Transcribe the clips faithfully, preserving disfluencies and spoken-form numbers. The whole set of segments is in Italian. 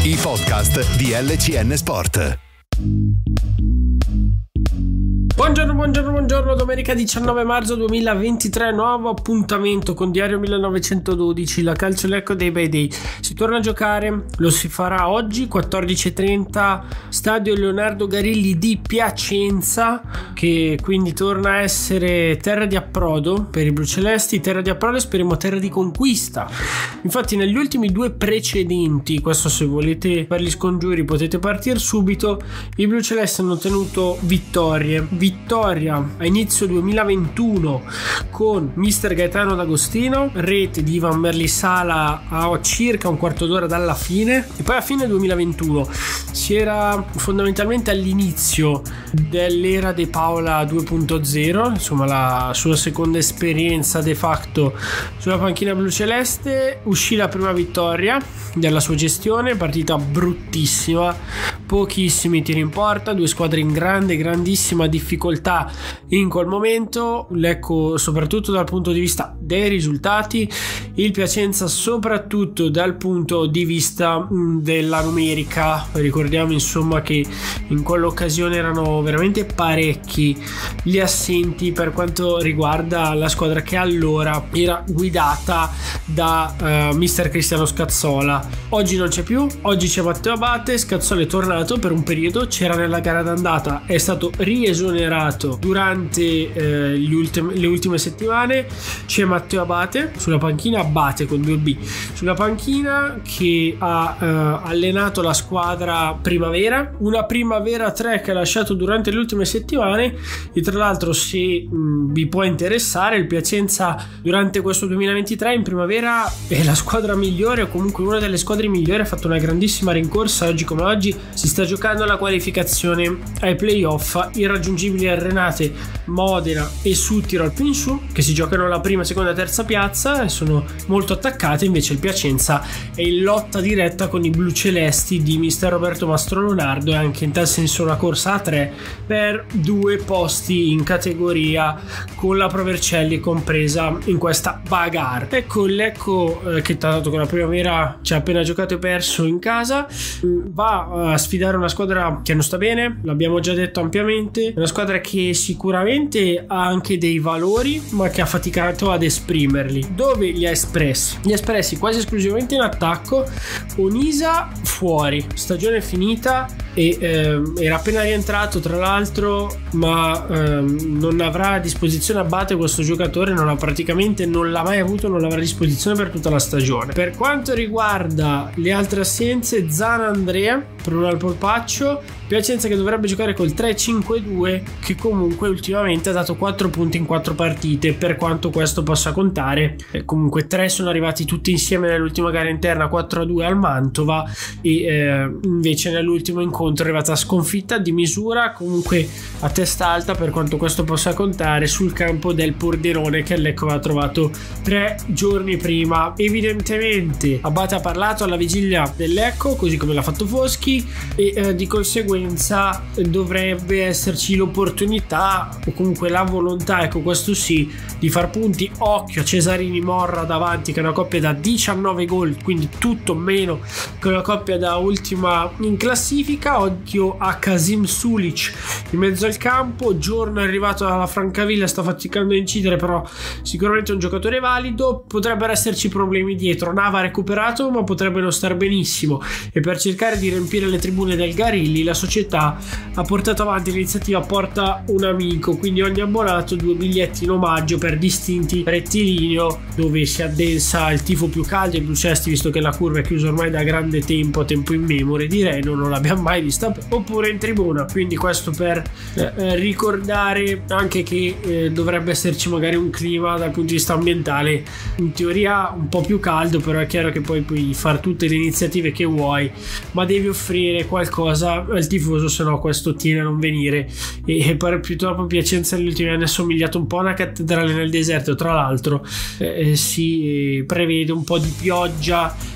I podcast di L C N Sport. Buongiorno, buongiorno, buongiorno, domenica diciannove marzo duemilaventitré, nuovo appuntamento con Diario millenovecentododici, la Calcio Lecco Day by Day. Si torna a giocare, lo si farà oggi, quattordici e trenta, stadio Leonardo Garilli di Piacenza, che quindi torna a essere terra di approdo per i blucelesti, terra di approdo e speriamo terra di conquista. Infatti negli ultimi due precedenti, questo se volete per gli scongiuri potete partire subito, i blucelesti hanno ottenuto vittorie. Vittoria a inizio duemilaventuno con mister Gaetano D'Agostino, rete di Ivan Merlisala a circa un quarto d'ora dalla fine, e poi a fine duemilaventuno si era fondamentalmente all'inizio dell'era De Paola due punto zero, insomma la sua seconda esperienza de facto sulla panchina bluceleste. Uscì la prima vittoria della sua gestione, partita bruttissima, pochissimi tiri in porta, due squadre in grande, grandissima difficoltà in quel momento. Lecco soprattutto dal punto di vista dei risultati, il Piacenza soprattutto dal punto di vista della numerica. Ricordiamo insomma che in quell'occasione erano veramente parecchi gli assenti per quanto riguarda la squadra che allora era guidata da uh, mister Cristiano Scazzola. Oggi non c'è più, oggi c'è Matteo Abate. Scazzola è tornato per un periodo, c'era nella gara d'andata, è stato riesonerato durante eh, gli ultimi, le ultime settimane. C'è Matteo Abate sulla panchina, Abate con due B sulla panchina, che ha eh, allenato la squadra primavera, una primavera tre che ha lasciato durante le ultime settimane. E tra l'altro, se mh, vi può interessare, il Piacenza durante questo duemilaventitré in primavera è la squadra migliore, o comunque una delle squadre migliori, ha fatto una grandissima rincorsa. Oggi come oggi si sta giocando la qualificazione ai playoff irraggiungibili a Renate, Modena e Südtirol Pinschu, che si giocano la prima, seconda e terza piazza e sono molto attaccate. Invece il Piacenza è in lotta diretta con i blucelesti di mister Roberto Mastrolonardo, e anche in tal senso una corsa a tre per due posti in categoria, con la Provercelli compresa in questa bagarre. Ecco il Lecco eh, che tanto con la primavera ci ha appena giocato e perso in casa, va a sfidare una squadra che non sta bene, l'abbiamo già detto ampiamente, una squadra che sicuramente ha anche dei valori ma che ha faticato ad esprimerli. Dove li ha espressi? Li ha espressi quasi esclusivamente in attacco. Onisa fuori, stagione finita, e eh, era appena rientrato tra l'altro, ma eh, non avrà a disposizione Abate questo giocatore, non ha praticamente non l'ha mai avuto, non l'avrà a disposizione per tutta la stagione. Per quanto riguarda le altre assenze, Zana Andrea, Bruno al polpaccio, Piacenza che dovrebbe giocare col tre cinque due, che comunque ultimamente ha dato quattro punti in quattro partite, per quanto questo possa contare. Eh, comunque tre sono arrivati tutti insieme nell'ultima gara interna, quattro a due al Mantova, e eh, invece nell'ultimo incontro è arrivata sconfitta di misura, comunque a testa alta, per quanto questo possa contare, sul campo del Pordenone che il Lecco aveva trovato tre giorni prima. Evidentemente Abate ha parlato alla vigilia del Lecco, così come l'ha fatto Foschi, e eh, di conseguenza dovrebbe esserci l'opportunità, o comunque la volontà, ecco questo sì, di far punti. Occhio a Cesarini Morra davanti, che è una coppia da diciannove gol, quindi tutto meno che una coppia da ultima in classifica. Occhio a Kasim Sulic in mezzo al campo, giorno è arrivato dalla Francavilla, sta faticando a incidere, però sicuramente è un giocatore valido. Potrebbero esserci problemi dietro, Nava ha recuperato ma potrebbe non star benissimo, e per cercare di riempire le tribune del Garilli la società ha portato avanti l'iniziativa Porta un amico, quindi ogni abbonato due biglietti in omaggio per distinti rettilineo, dove si addensa il tifo più caldo. I blucelesti, visto che la curva è chiusa ormai da grande tempo, a tempo immemore direi, non, non l'abbiamo mai vista, oppure in tribuna. Quindi questo per eh, ricordare anche che eh, dovrebbe esserci magari un clima dal punto di vista ambientale in teoria un po' più caldo, però è chiaro che poi puoi fare tutte le iniziative che vuoi, ma devi offrire qualcosa al tifoso, se no questo tiene a non venire. E, e per purtroppo Piacenza negli ultimi anni è somigliato un po' a una cattedrale nel deserto. Tra l'altro eh, si prevede un po' di pioggia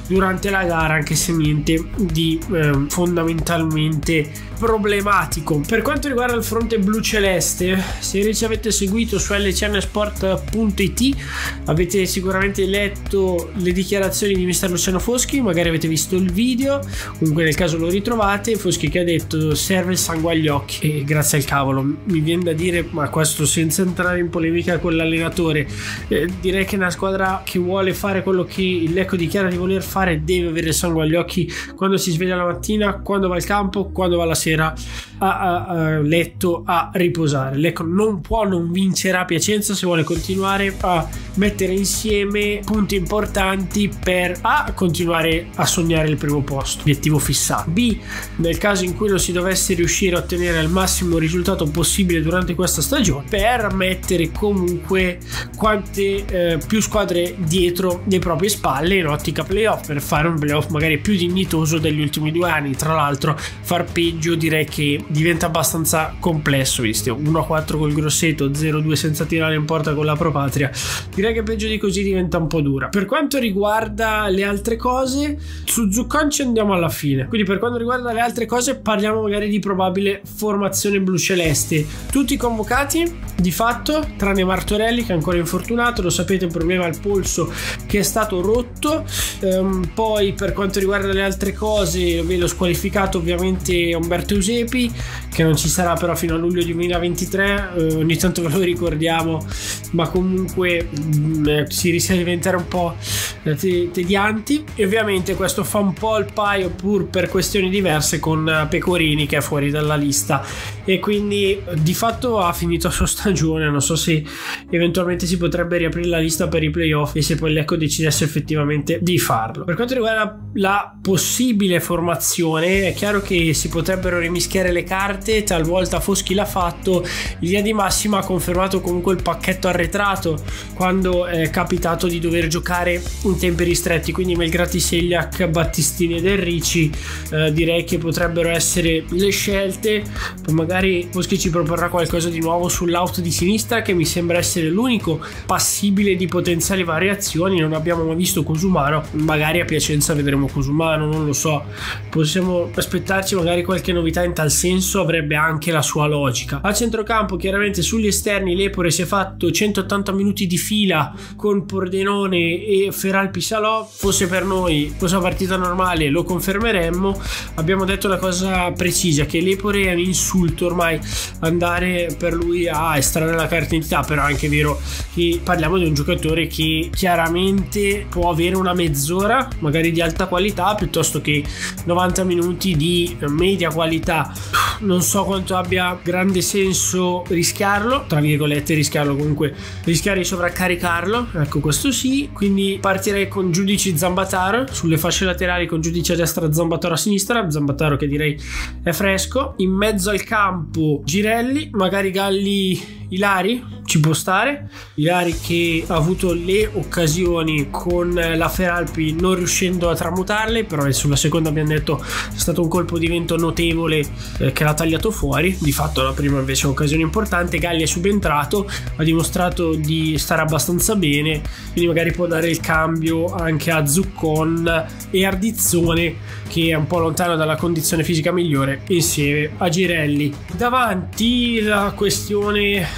durante la gara, anche se niente di eh, fondamentalmente problematico. Per quanto riguarda il fronte blu celeste, se ci avete seguito su L C N Sport punto it avete sicuramente letto le dichiarazioni di mister Luciano Foschi, magari avete visto il video, comunque nel caso lo ritrovate. Foschi che ha detto serve il sangue agli occhi, e grazie al cavolo, mi viene da dire, ma questo senza entrare in polemica con l'allenatore, eh, direi che una squadra che vuole fare quello che il Lecco dichiara di voler fare deve avere il sangue agli occhi quando si sveglia la mattina, quando va al campo, quando va la sera a, a, a letto a riposare. Lecco non può non vincere a Piacenza se vuole continuare a mettere insieme punti importanti per A, continuare a sognare il primo posto, obiettivo fissato, B, nel caso in cui non si dovesse riuscire a ottenere il massimo risultato possibile durante questa stagione, per mettere comunque quante eh, più squadre dietro le proprie spalle in ottica playoff, per fare un playoff magari più dignitoso degli ultimi due anni. Tra l'altro far peggio direi che diventa abbastanza complesso, visto uno a quattro col Grosseto, zero a due senza tirare in porta con la Pro Patria, direi che peggio di così diventa un po' dura. Per quanto riguarda le altre cose, su Zuccon ci andiamo alla fine, quindi per quanto riguarda le altre cose parliamo magari di probabile formazione blu celeste. Tutti convocati di fatto, tranne Martorelli che è ancora infortunato, lo sapete, un problema al polso che è stato rotto. Um, poi per quanto riguarda le altre cose, ve l'ho squalificato ovviamente Umberto Eusepi, che non ci sarà però fino a luglio duemilaventitré, uh, ogni tanto ve lo ricordiamo, ma comunque mh, si rischia di diventare un po' te- tedianti, e ovviamente questo fa un po' il paio, pur per questioni diverse, con Pecorini che è fuori dalla lista, e quindi di fatto ha finito la sua stagione. Non so se eventualmente si potrebbe riaprire la lista per i playoff e se poi Lecco decidesse effettivamente di farlo. Per quanto riguarda la possibile formazione, è chiaro che si potrebbero rimischiare le carte, talvolta Foschi l'ha fatto, in linea di massima ha confermato comunque il pacchetto arretrato quando è capitato di dover giocare in tempi ristretti, quindi Melgrati, Segliac, Battistini ed Enrici eh, direi che potrebbero essere le scelte. Poi magari Foschi ci proporrà qualcosa di nuovo sull'out di sinistra, che mi sembra essere l'unico passibile di potenziali variazioni. Non abbiamo mai visto Cosumano, magari a Piacenza vedremo Cosumano, non lo so, possiamo aspettarci magari qualche novità in tal senso, avrebbe anche la sua logica. A centrocampo chiaramente sugli esterni Lepore si è fatto centottanta minuti di fila con Pordenone e Feralpi Salò. Fosse per noi fosse una partita normale lo confermeremmo. Abbiamo detto una cosa precisa, che Lepore è un insulto ormai andare per lui a estrarre la carta d'identità, però è anche vero che parliamo di un giocatore che chiaramente può avere una mezz'ora magari di alta qualità piuttosto che novanta minuti di media qualità. Non so quanto abbia grande senso rischiarlo, tra virgolette rischiarlo, comunque rischiare di sovraccaricarlo, ecco, questo sì. Quindi partirei con Giudici Zambataro sulle fasce laterali, con Giudici a destra, Zambataro a sinistra, Zambataro che direi è fresco. In mezzo al campo Girelli, magari Galli, Ilari ci può stare. Ilari che ha avuto le occasioni con la Feralpi non riuscendo a tramutarle, però sulla seconda abbiamo detto è stato un colpo di vento notevole eh, che l'ha tagliato fuori. Di fatto la prima invece è un'occasione importante. Galli è subentrato, ha dimostrato di stare abbastanza bene, quindi magari può dare il cambio anche a Zuccon e Ardizzone, che è un po' lontano dalla condizione fisica migliore, insieme a Girelli. Davanti la questione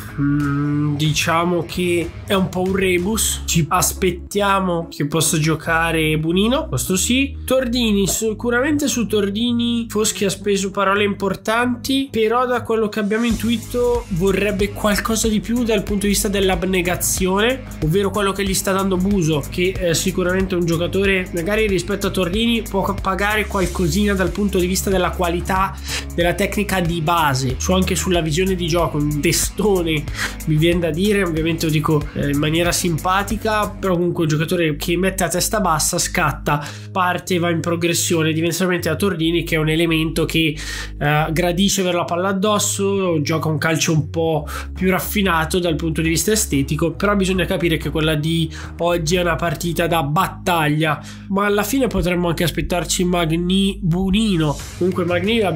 Mm, diciamo che è un po' un rebus. Ci aspettiamo che possa giocare Bunino, questo sì. Tordini, sicuramente su Tordini Foschi ha speso parole importanti, però da quello che abbiamo intuito vorrebbe qualcosa di più dal punto di vista dell'abnegazione, ovvero quello che gli sta dando Buso, che è sicuramente un giocatore magari rispetto a Tordini può pagare qualcosina dal punto di vista della qualità della tecnica di base, su anche sulla visione di gioco, un testone mi viene da dire, ovviamente lo dico eh, in maniera simpatica, però comunque un giocatore che mette a testa bassa, scatta, parte e va in progressione, diversamente da Tordini che è un elemento che eh, gradisce avere la palla addosso, gioca un calcio un po' più raffinato dal punto di vista estetico, però bisogna capire che quella di oggi è una partita da battaglia, ma alla fine potremmo anche aspettarci Magni Bunino. Comunque Magni abbiamo detto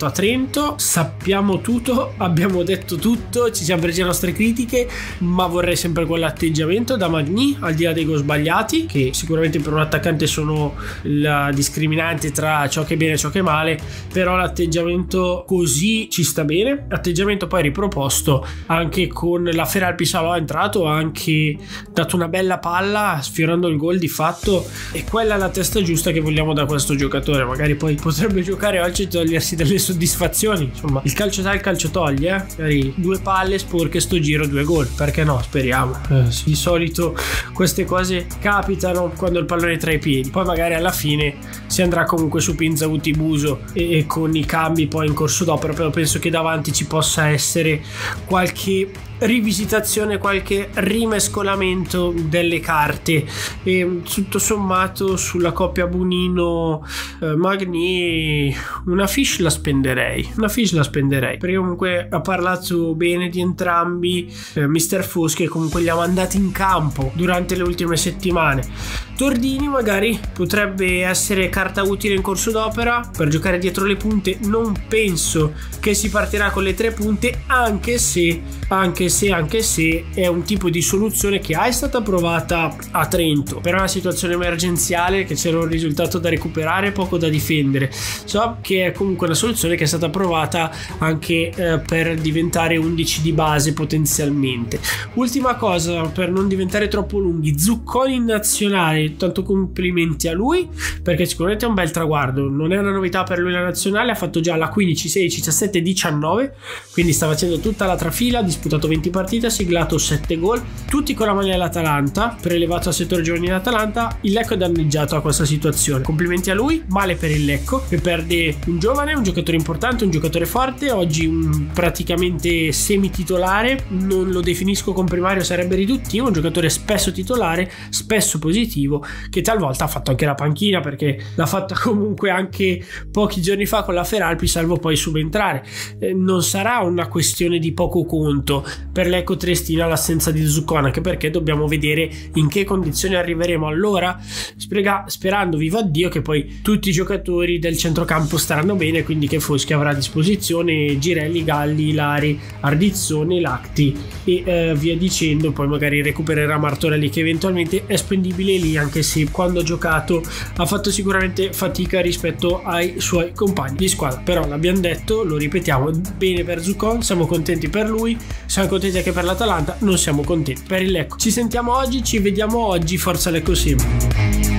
a Trento, sappiamo tutto, abbiamo detto tutto, ci siamo presi le nostre critiche, ma vorrei sempre quell'atteggiamento da Magny, al di là dei gol sbagliati, che sicuramente per un attaccante sono la discriminante tra ciò che è bene e ciò che è male, però l'atteggiamento così ci sta bene. Atteggiamento poi riproposto anche con la Feralpi Salò, è entrato, ha anche dato una bella palla sfiorando il gol di fatto, e quella è la testa giusta che vogliamo da questo giocatore. Magari poi potrebbe giocare oggi e togliersi delle soddisfazioni, insomma il calcio dà, il calcio toglie, eh? Magari due palle sporche sto giro, due gol, perché no, speriamo. Eh, di solito queste cose capitano quando il pallone è tra i piedi, poi magari alla fine si andrà comunque su Pinza Utibuso e, e con i cambi poi in corso d'opera, però penso che davanti ci possa essere qualche rivisitazione, qualche rimescolamento delle carte, e tutto sommato sulla coppia Bonino eh, Magny una fish la spenderei una fish la spenderei perché comunque ha parlato bene di entrambi eh, mister Foschi, e comunque li ha mandati in campo durante le ultime settimane. Tordini magari potrebbe essere carta utile in corso d'opera per giocare dietro le punte. Non penso che si partirà con le tre punte, anche se anche se anche se è un tipo di soluzione che è stata provata a Trento per una situazione emergenziale, che c'era un risultato da recuperare, poco da difendere. So che è comunque una soluzione che è stata provata anche eh, per diventare undici di base potenzialmente. Ultima cosa, per non diventare troppo lunghi, Zucconi in nazionale, tanto complimenti a lui perché sicuramente è un bel traguardo, non è una novità per lui la nazionale, ha fatto già la quindici, sedici, diciassette, diciannove, quindi sta facendo tutta la trafila, ha disputato venti partite, ha siglato sette gol, tutti con la maglia dell'Atalanta, prelevato a settore giovanile dell'Atalanta. Il Lecco è danneggiato a questa situazione, complimenti a lui, male per il Lecco che perde un giovane, un giocatore importante, un giocatore forte, oggi un praticamente semi titolare, non lo definisco comprimario, sarebbe riduttivo, un giocatore spesso titolare, spesso positivo, che talvolta ha fatto anche la panchina, perché l'ha fatta comunque anche pochi giorni fa con la Feralpi, salvo poi subentrare. Eh, non sarà una questione di poco conto per l'Ecco Triestina l'assenza di Zucconi, anche perché dobbiamo vedere in che condizioni arriveremo allora, sprega, sperando viva Dio che poi tutti i giocatori del centrocampo staranno bene, quindi che Foschi avrà a disposizione Girelli, Galli, Ilari, Ardizzone, Lacti e eh, via dicendo. Poi magari recupererà Martorelli, che eventualmente è spendibile lì, anche se quando ha giocato ha fatto sicuramente fatica rispetto ai suoi compagni di squadra. Però l'abbiamo detto, lo ripetiamo, bene per Zucconi, siamo contenti per lui, siamo contenti anche per l'Atalanta, non siamo contenti per il Lecco. Ci sentiamo oggi, ci vediamo oggi, forza Lecco sempre.